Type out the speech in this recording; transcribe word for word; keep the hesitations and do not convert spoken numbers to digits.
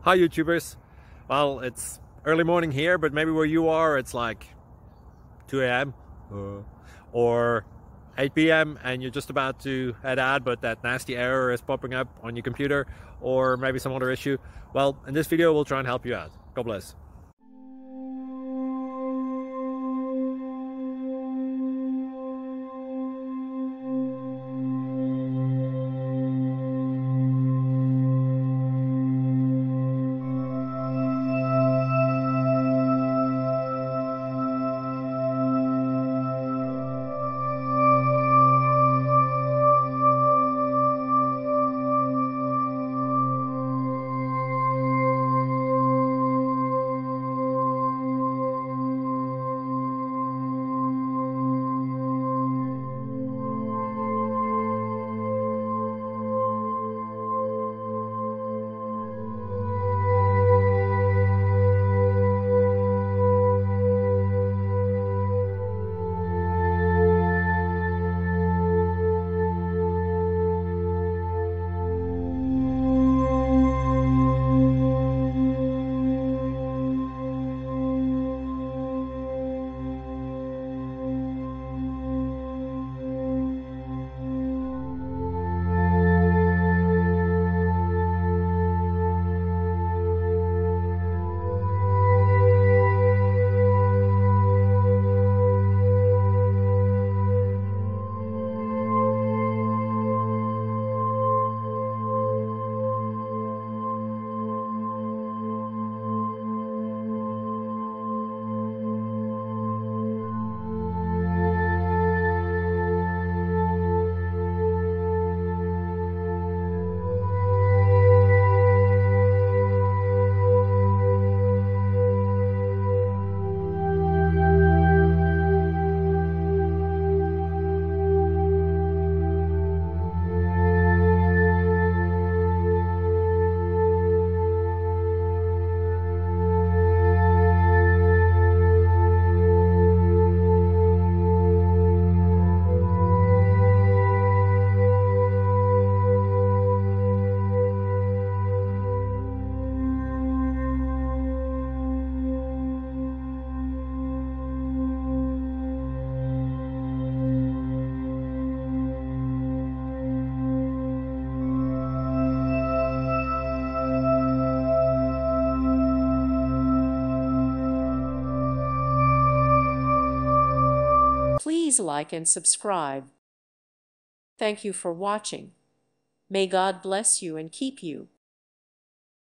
Hi YouTubers. Well, it's early morning here, but maybe where you are it's like two A M uh, or eight P M and you're just about to head out, but that nasty error is popping up on your computer, or maybe some other issue. Well, in this video we'll try and help you out. God bless. Please like and subscribe. Thank you for watching. May God bless you and keep you.